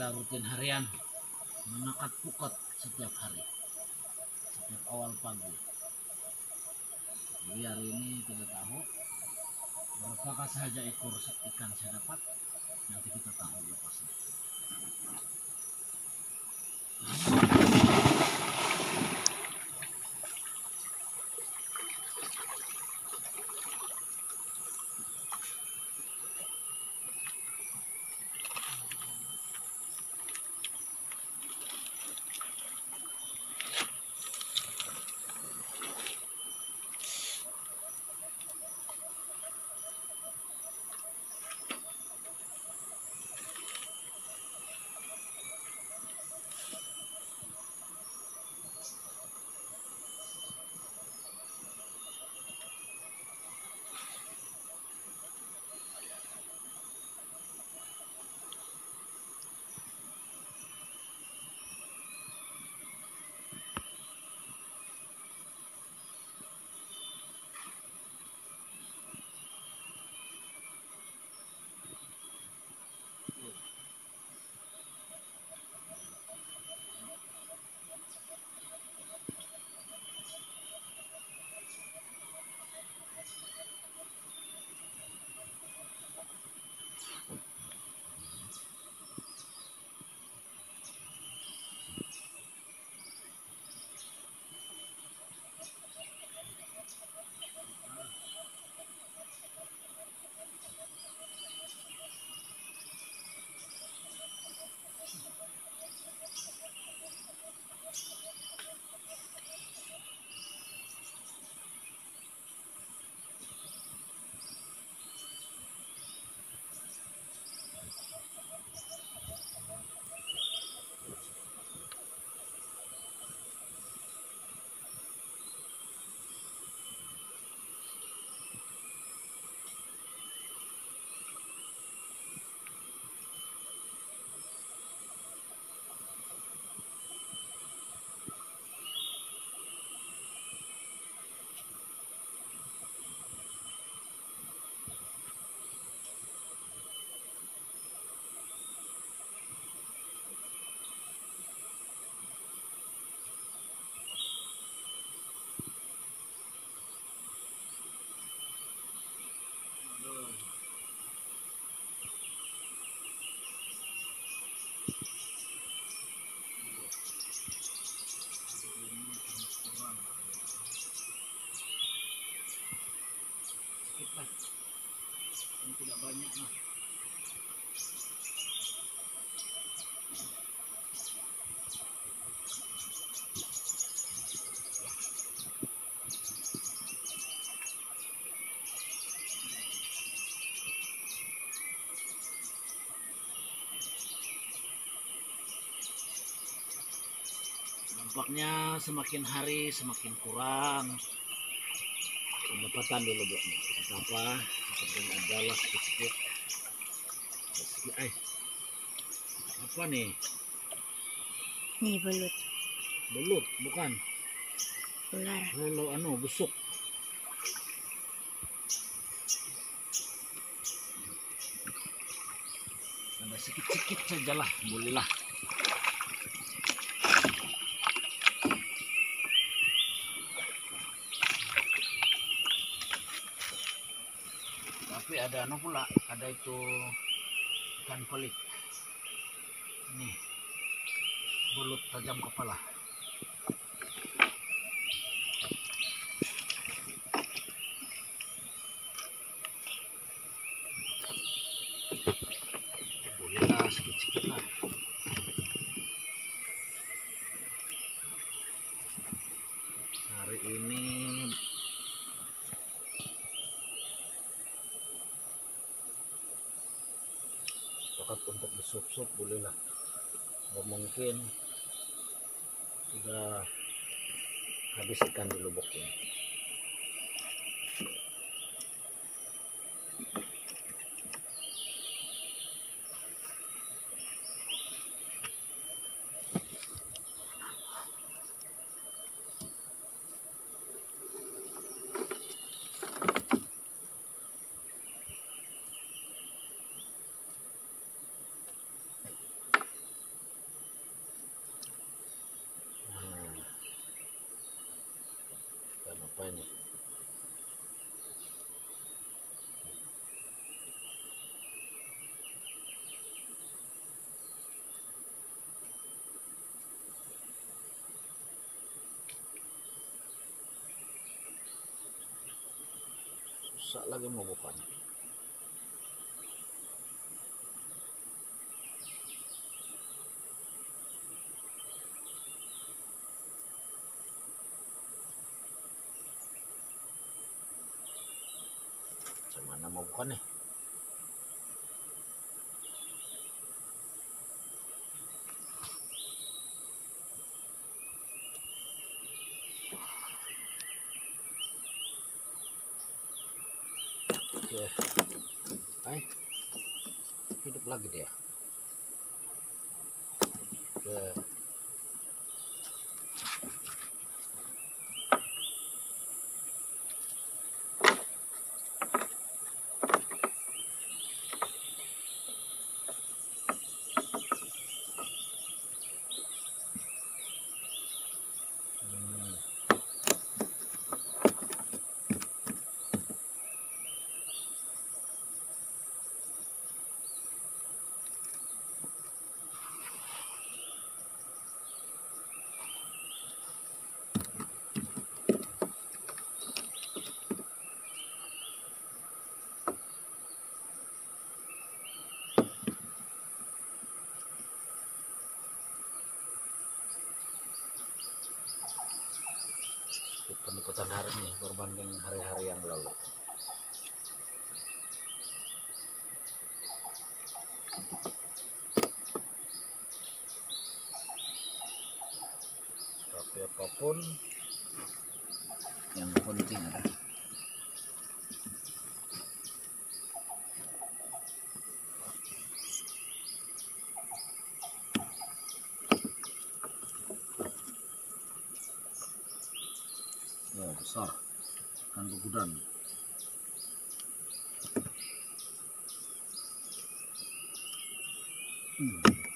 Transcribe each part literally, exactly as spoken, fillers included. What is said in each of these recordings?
adalah rutin harian mengangkat pukat setiap hari, setiap awal pagi. Jadi hari ini kita tahu berapakah saja ekor ikan saya dapat. Nanti kita tahu lepasnya. Yang tidak banyak lah. Nampaknya semakin hari semakin kurang pendapatan di lubuk ini. Apa? Sedang adalah sedikit. Eh, apa nih? Nih belut. Belut, bukan? Ular. Lalu anu busuk. Ada sedikit-sedikit sajalah, bolehlah. Tapi ada anu pula, ada itu ikan pelik. Ini belut tajam kepala. Bolehlah sedikit-sedikit lah. Hari ini untuk disup-sup bolehlah. Kalau mungkin sudah habis ikan di lubuk ini. rusak lagi mau bukanya. Macam mana mau buka nih? Oke, hai, hidup lagi dia. Oke. Hmm. Peningkatan hari ini berbanding hari-hari yang lalu. Tapi apapun yang penting ada. Oh, besar ikan begudan. Hmm.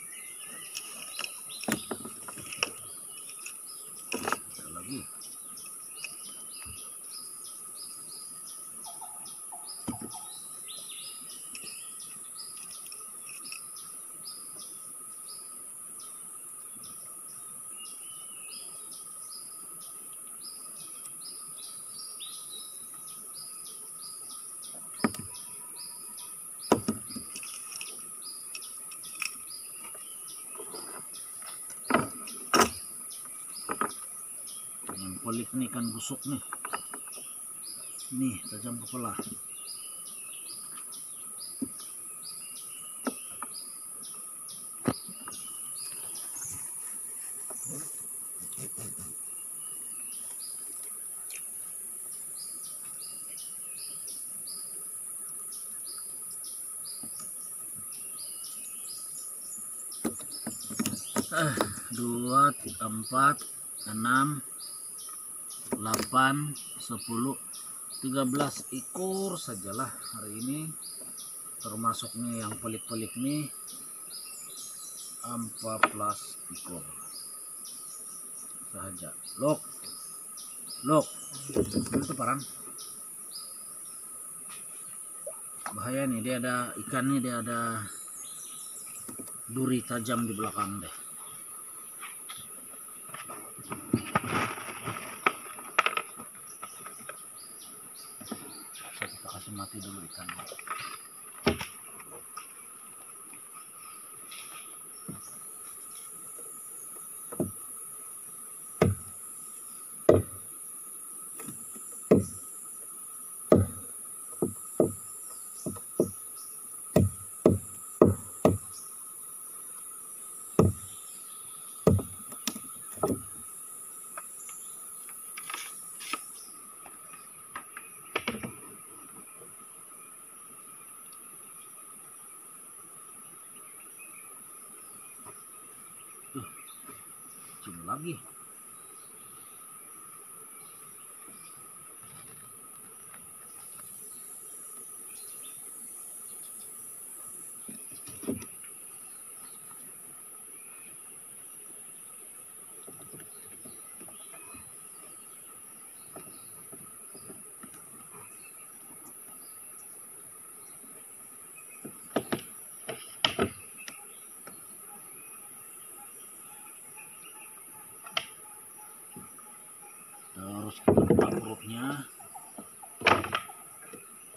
Ada lagi. Yang pelik nih ikan busuk nih. Nih tajam kepala. Eh, dua, empat, enam, delapan, sepuluh, tiga belas ekor sajalah hari ini, termasuk nih yang pelik-pelik nih empat belas ekor saja. Lok, lok, itu parang bahaya nih, dia ada ikan nih, dia ada duri tajam di belakang deh. Kita kasih mati dulu ikan. Tuh, sini lagi. Terus kita buka perutnya.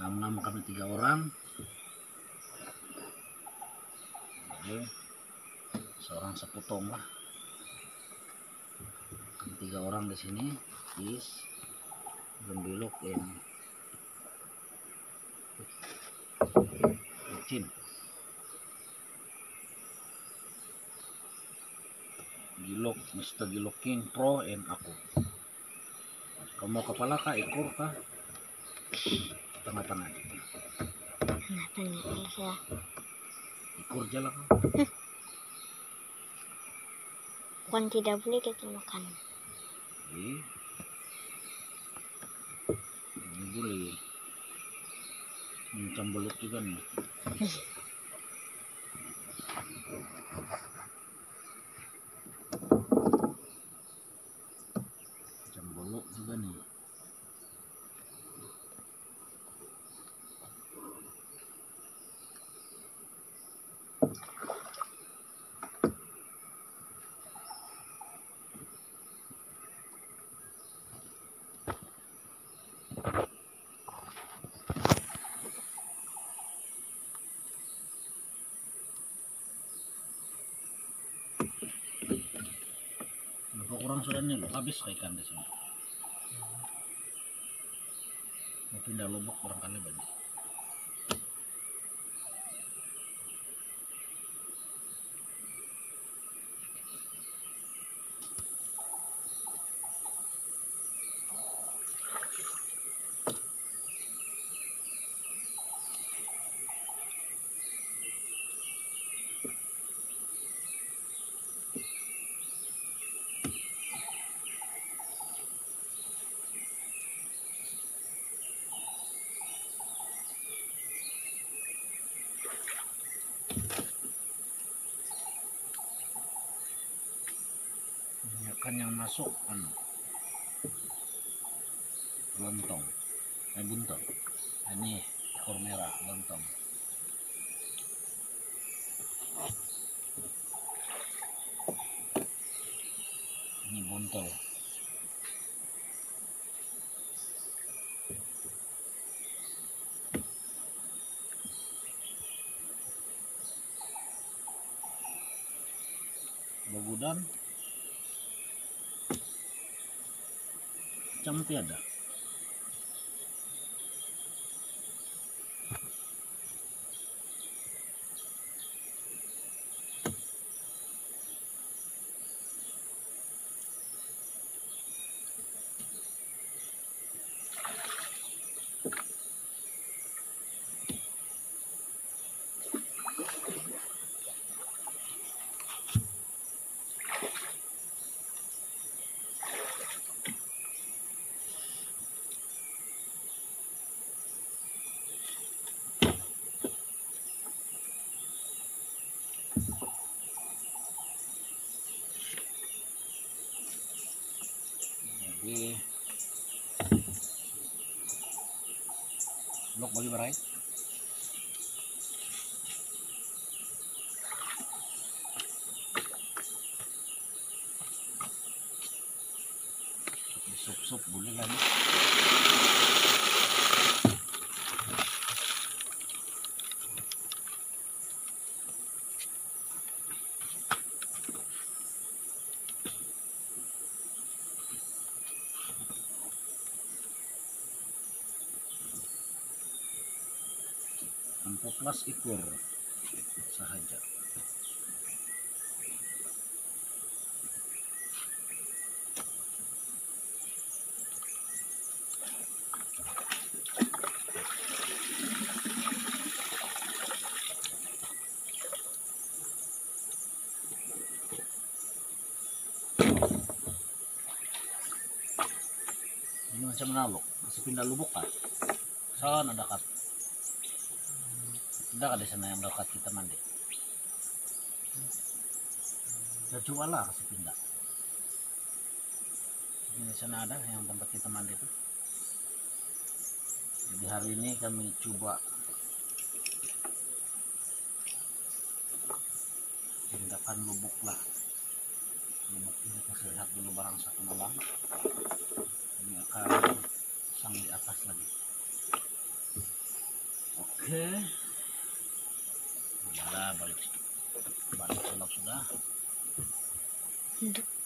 nama kami tiga orang. Jadi seorang sepotong lah. Kami tiga orang di sini. Is Gembilok dan Cin. Gilok, mister Gilok King Pro and aku. Kamu kepala kah, ekor kah? Tengah-tengah. Tengah-tengah aja. Ekor jalan kah? Bukan tidak boleh kita makan. Jadi, ini boleh. Macam belut juga nih. Macam belut juga nih. Berapa orang sudah nih loh, habis ikan di sini. Mau pindah lubuk barangkali banyak. Ikan yang masuk anu lontong, eh buntel. Ini ekor merah lontong. Ini buntel. Bogudan macam tiada. Jadi blok bagi berai. Sup-sup boleh lagi. Empat belas ekor sahaja. Ini macam naluk, masih pindah lubuk kan? Sana dekat. Tidak ada di sana yang dekat kita mandi. Kita coba lah kasih pindah. Di sana ada yang tempat kita mandi itu. Jadi hari ini kami coba pindahkan lubuk lah. Lubuk ini kasih lihat dulu barang satu malam. Ini akan pasang di atas lagi. Oke. Udahlah, balik balik sulap sudah. Untuk